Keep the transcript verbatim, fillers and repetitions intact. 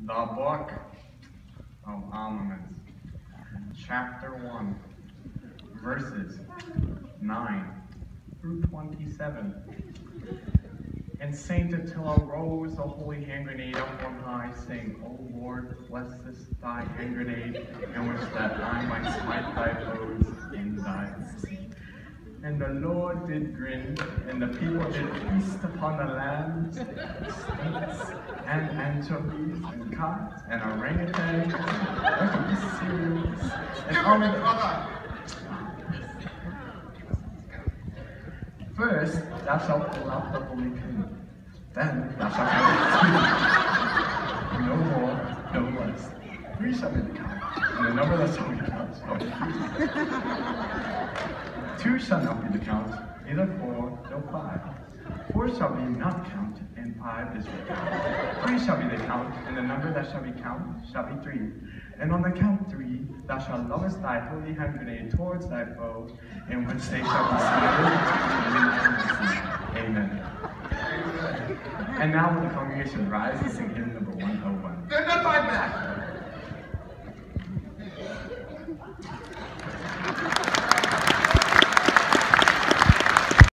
The Book of Armaments, Chapter one, verses nine through twenty-seven. And Saint Attila rose the holy hand grenade up on high, saying, O Lord, bless this thy hand grenade, in which that I might smite thy foes in thy mercy. And the Lord did grin, and the people did feast upon the lambs, steaks, and anchovies, and cocks, and orangutans, and seals, and all the other. First, thou shalt pull out the holy canoe. Then thou shalt have no more, no less. Three shall be the count, and the number that shall be counted shall be three. Two shall not be the count, neither four, nor five. Four shall be not count, and five is reckoned. Three shall be the count, and the number that shall be counted shall be three. And on the count three, thou shalt lovest thy holy hand grenade towards thy foe, in which they shall be smited. Amen. And now will the congregation rise and sing hymn number one oh one. Stand up, my back!